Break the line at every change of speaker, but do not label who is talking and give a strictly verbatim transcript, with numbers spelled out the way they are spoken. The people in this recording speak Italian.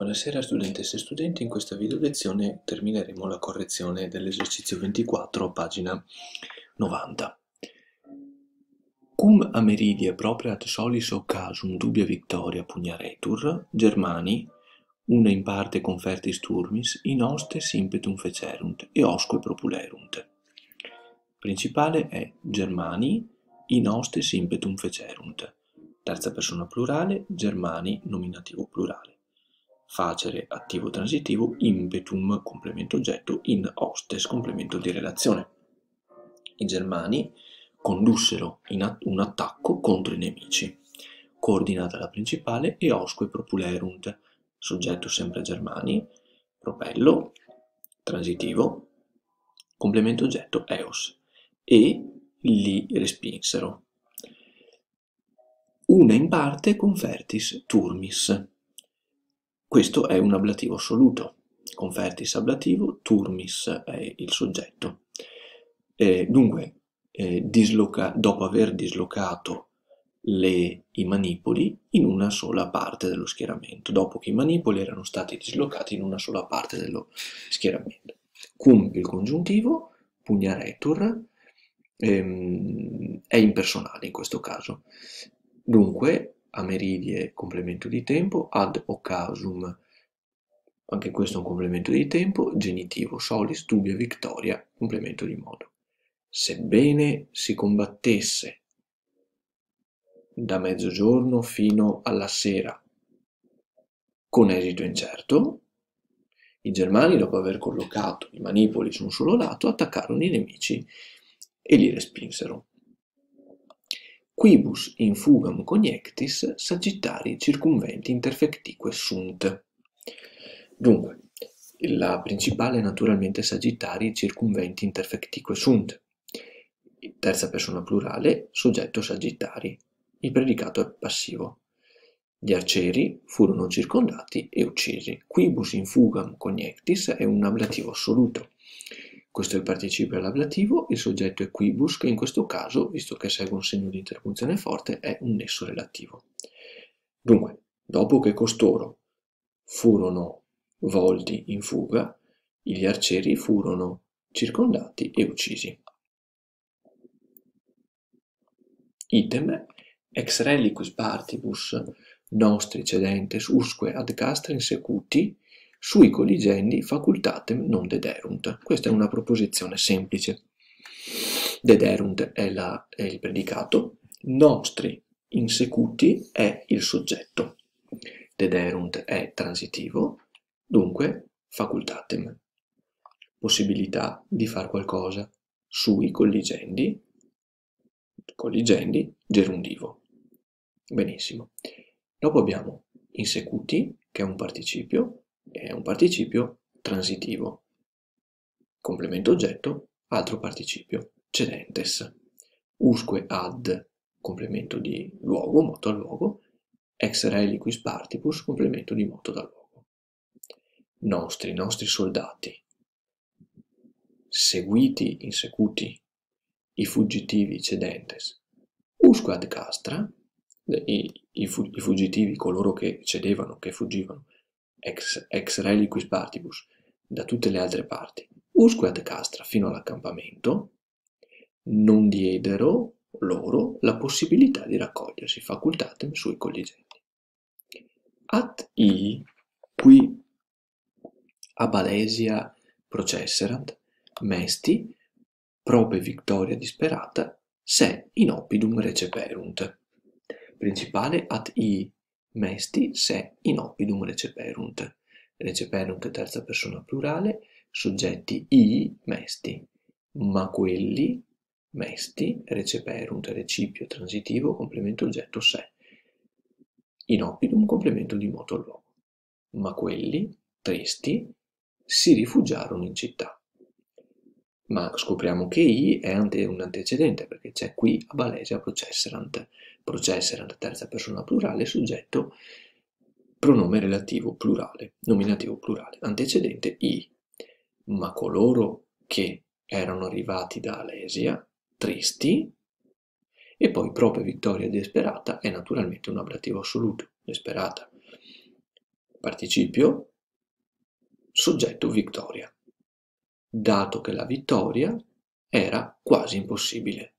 Buonasera studentesse e studenti, in questa video lezione termineremo la correzione dell'esercizio ventiquattro, pagina novanta. Cum ameridie propreat solis occasum dubia victoria pugnaretur, Germani, una in parte confertis turmis, in hostes impetum fecerunt, e osque propulerunt. Principale è Germani, in hostes impetum fecerunt. Terza persona plurale, Germani, nominativo plurale. Facere, attivo transitivo, impetum, complemento oggetto, in hostes, complemento di relazione. I Germani condussero in att- un attacco contro i nemici. Coordinata la principale e osque propulerunt. Soggetto sempre Germani, propello, transitivo, complemento oggetto eos. E li respinsero. Una in parte confertis turmis. Questo è un ablativo assoluto. Confertis ablativo, turmis è il soggetto. Eh, dunque, eh, disloca- dopo aver dislocato le, i manipoli in una sola parte dello schieramento, dopo che i manipoli erano stati dislocati in una sola parte dello schieramento. Cum il congiuntivo, pugnaretur, ehm, è impersonale in questo caso. Dunque, ameridie, complemento di tempo, ad occasum, anche questo è un complemento di tempo, genitivo, solis, dubia, victoria, complemento di modo. Sebbene si combattesse da mezzogiorno fino alla sera con esito incerto, i Germani, dopo aver collocato i manipoli su un solo lato, attaccarono i nemici e li respinsero. Quibus in fugam coniectis sagittari circumventi interfectique sunt. Dunque, la principale naturalmente sagittari circumventi interfectique sunt. Terza persona plurale, soggetto sagittari. Il predicato è passivo. Gli arcieri furono circondati e uccisi. Quibus in fugam coniectis è un ablativo assoluto. Questo è il participio all'ablativo, il soggetto è quibus, che in questo caso, visto che segue un segno di interpunzione forte, è un nesso relativo. Dunque, dopo che costoro furono volti in fuga, gli arcieri furono circondati e uccisi. Item ex reliquis partibus nostri cedentes usque ad castra insecuti sui colligendi facultatem non dederunt. Questa è una proposizione semplice. Dederunt è, la, è il predicato, nostri insecuti è il soggetto. Dederunt è transitivo, dunque facultatem. Possibilità di far qualcosa sui colligendi, colligendi, gerundivo. Benissimo. Dopo abbiamo insecuti, che è un participio, è un participio transitivo. Complemento oggetto, altro participio, cedentes. Usque ad, complemento di luogo, moto al luogo, ex reliquis partibus, complemento di moto dal luogo. Nostri, nostri soldati, seguiti, insecuti, i fuggitivi, cedentes. Usque ad castra, i, i, i fuggitivi, coloro che cedevano, che fuggivano, ex, ex reliquis partibus, da tutte le altre parti, usque ad castra, fino all'accampamento, non diedero loro la possibilità di raccogliersi, facultatem sui colligenti. At i, qui abalesia processerant, mesti, prope victoria disperata, se in oppidum receperunt. Principale at i mesti se in oppidum receperunt. Receperunt terza persona plurale, soggetti i mesti, ma quelli mesti receperunt recipio transitivo complemento oggetto se. In oppidum complemento di moto al luogo. Ma quelli tristi si rifugiarono in città. Ma scopriamo che i è un antecedente perché c'è qui abalesia processerant. Processerant terza persona plurale, soggetto pronome relativo plurale, nominativo plurale, antecedente i. Ma coloro che erano arrivati da Alesia, tristi, e poi proprio vittoria disperata è naturalmente un ablativo assoluto, disperata. participio, soggetto vittoria, dato che la vittoria era quasi impossibile.